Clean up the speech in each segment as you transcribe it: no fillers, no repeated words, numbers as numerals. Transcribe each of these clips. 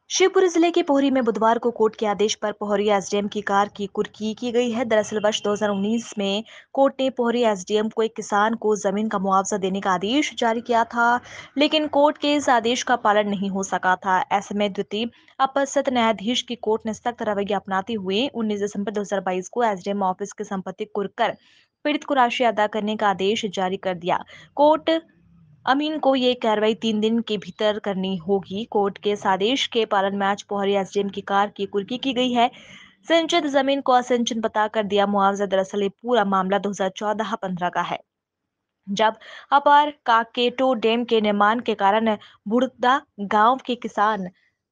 शिवपुरी जिले के पोहरी में बुधवार को कोर्ट के आदेश पर पोहरी एसडीएम की कार की कुर्की की गई है। दरअसल वर्ष 2019 में कोर्ट ने पोहरी एसडीएम को एक किसान को जमीन का मुआवजा देने का आदेश जारी किया था, लेकिन कोर्ट के इस आदेश का पालन नहीं हो सका था। ऐसे में द्वितीय अपर सत्र न्यायाधीश की कोर्ट ने सख्त रवैया अपनाते हुए 19 दिसंबर 2022 को एसडीएम ऑफिस की संपत्ति कुर्क कर पीड़ित को राशि अदा करने का आदेश जारी कर दिया। कोर्ट अमीन को ये कार्रवाई 3 दिन के भीतर करनी होगी। कोर्ट के इस आदेश के पालन में आज पोहरी एसडीएम की कार की कुर्की की गई है। सिंचित जमीन को असिंचित बताकर दिया मुआवजा। दरअसल ये पूरा मामला 2014-15 का है, जब अपार काकेटो डैम के निर्माण के कारण बुड़दा गांव के किसान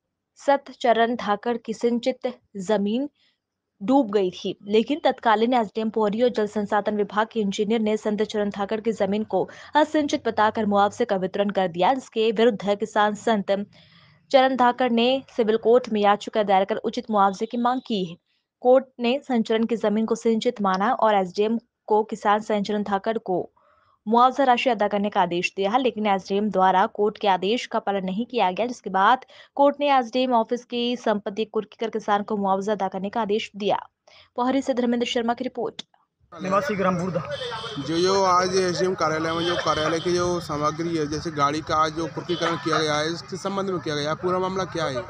सतचरण धाकड़ की सिंचित जमीन डूब गई थी, लेकिन तत्कालीन एसडीएम पोहरी और जल संसाधन विभाग के इंजीनियर ने संत चरण धाकड़ की जमीन को असिंचित बताकर मुआवजे का वितरण कर दिया, जिसके विरुद्ध किसान संत चरण धाकड़ ने सिविल कोर्ट में याचिका दायर कर उचित मुआवजे की मांग की है। कोर्ट ने संचरण की जमीन को सिंचित माना और एसडीएम को किसान संचरण धाकड़ को मुआवजा राशि अदा करने का आदेश दिया है, लेकिन एसडीएम द्वारा कोर्ट के आदेश का पालन नहीं किया गया, जिसके बाद कोर्ट ने एसडीएम ऑफिस की संपत्ति कुर्की कर किसान को मुआवजा अदा करने का आदेश दिया। पोहरी से धर्मेंद्र शर्मा की रिपोर्ट। निवासी ग्राम बुर्दा। जो आज एसडीएम कार्यालय में जो कार्यालय की जो सामग्री है, जैसे गाड़ी का आज जो कुर्कीकरण किया गया है, इसके संबंध में किया गया है, पूरा मामला क्या है?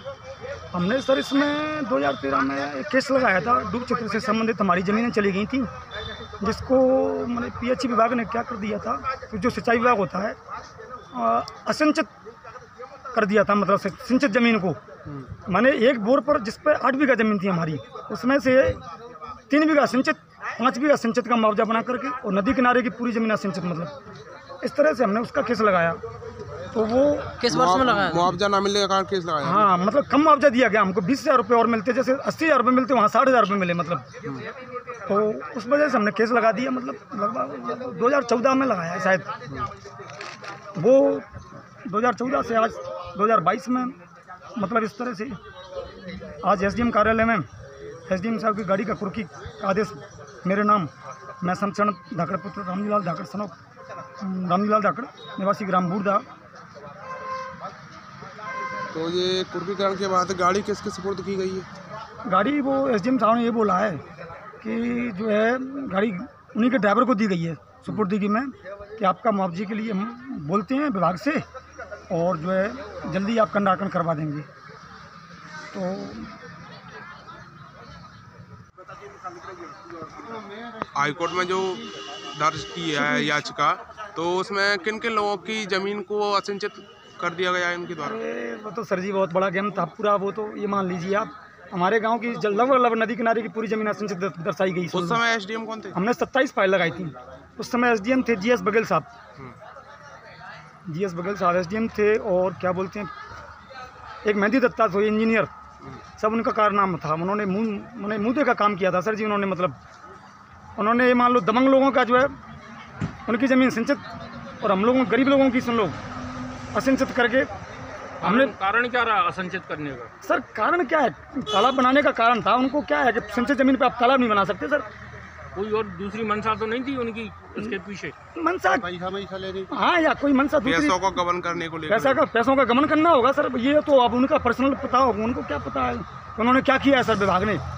हमने सर इसमें 2013 में एक केस लगाया था। डूब क्षेत्र से संबंधित हमारी ज़मीनें चली गई थी, जिसको मैंने पीएचई विभाग ने क्या कर दिया था, तो जो सिंचाई विभाग होता है असिंचित कर दिया था। मतलब सिंचित ज़मीन को मैंने एक बोर पर जिस पर 8 बीघा ज़मीन थी हमारी, उसमें से 3 बीघा सिंचित, 5 बीघा सिंचित का मुआवजा बना करके और नदी किनारे की पूरी ज़मीन असिंचित, मतलब इस तरह से हमने उसका केस लगाया। तो वो किस वर्ष में लगाया? मुआवजा ना मिलने के कारण केस लगाया। हाँ, मतलब कम मुआवजा दिया गया हमको। 20,000 रुपये और मिलते, जैसे 80,000 रुपये मिलते वहाँ 60,000 रुपये मिले, मतलब तो उस वजह से हमने केस लगा दिया। मतलब लगभग 2014 में लगाया शायद। वो 2014 से आज 2022 में, मतलब इस तरह से आज एसडीएम कार्यालय में एसडीएम साहब की गाड़ी का कुर्की का आदेश मेरे नाम, मैं संचरण धाकड़ पुत्र रामजीलाल धाकड़ सनोक रामजीलाल धाकड़ निवासी ग्राम बुर्दा। तो ये कुर्कीकरण के बाद गाड़ी किसके सुपुर्द की गई है? गाड़ी वो एसडीएम साहब ने ये बोला है कि जो है गाड़ी उन्हीं के ड्राइवर को दी गई है सुपुर्दगी में, कि आपका मुआवजे के लिए हम बोलते हैं विभाग से और जो है जल्दी आपका निराकरण करवा देंगे। तो हाईकोर्ट में जो दर्ज की है याचिका, तो उसमें किन किन लोगों की जमीन को असिंचित कर दिया गया है इनके द्वारा? वो तो सर जी बहुत बड़ा गेम था पूरा। वो तो ये मान लीजिए आप, हमारे गांव की लगभग नदी किनारे की पूरी जमीन असिंचित दर्शाई गई। उस समय एसडीएम कौन थे? हमने 27 फाइल लगाई थी। उस समय एसडीएम थे जीएस बघेल साहब। जीएस बघेल साहब एसडीएम थे, और क्या बोलते हैं, एक मेहंदी दत्ता थे इंजीनियर, सब उनका कारनामा था। उन्होंने मुद्दे का काम किया था सर जी। उन्होंने मतलब उन्होंने ये मान लो दबंग लोगों का जो है उनकी ज़मीन सिंचित और हम लोगों गरीब लोगों की सुन लो असिंचित करके हमने। कारण क्या रहा असंचित करने का? सर कारण क्या है, तालाब बनाने का कारण था उनको। क्या है कि सिंचित ज़मीन पे आप तालाब नहीं बना सकते सर। कोई और दूसरी मंशा तो नहीं थी उनकी इसके पीछे? मंशा हाँ, या कोई मंशा दूसरी, पैसों का गबन करने को लेकर, पैसों का गमन करना होगा सर। ये तो अब उनका पर्सनल पता होगा, उनको क्या पता है उन्होंने क्या किया है सर विभाग ने।